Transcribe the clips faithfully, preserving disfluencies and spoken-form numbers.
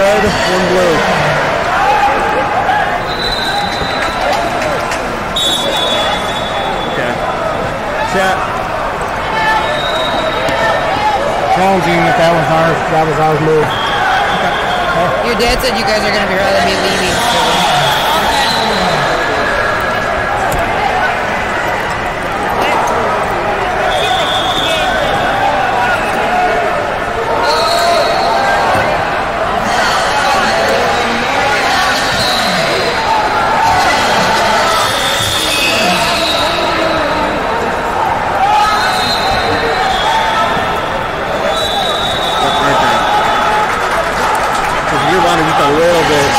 red, one blue. Okay. Chat. Challenging that that was ours. That was ours move. Your dad said you guys are going to be rather be leaving soon. Just a little bit.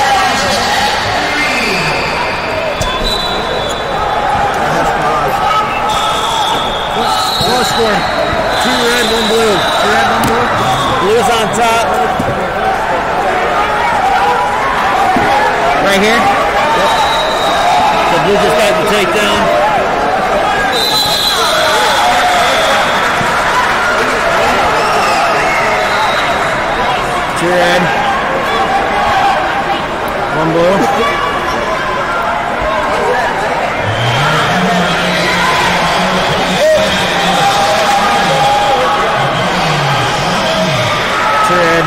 What score? Two red, one blue. Two red, one blue. Blue's on top. Right here? Yep. The blue just got the takedown. Two red. One blue. Two red.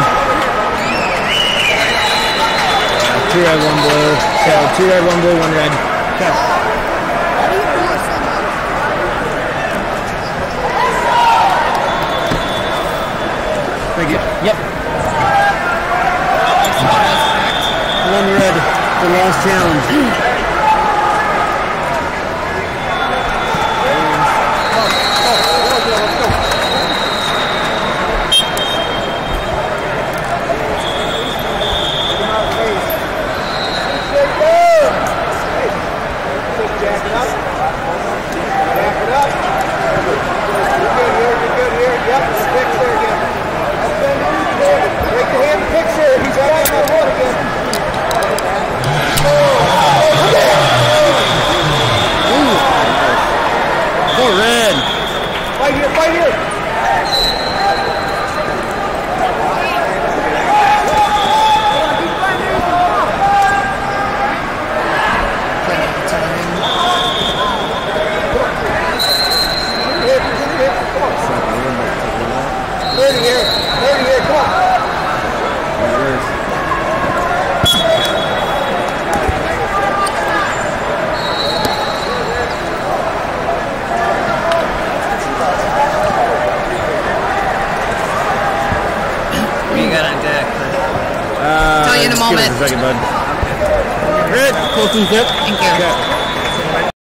Two red, one blue. So two red, one blue, one red. Okay. Thank you. Yep. One red, the last challenge. Tell you in a moment. Give us a second, bud. Red, close to the tip. Thank you. Okay.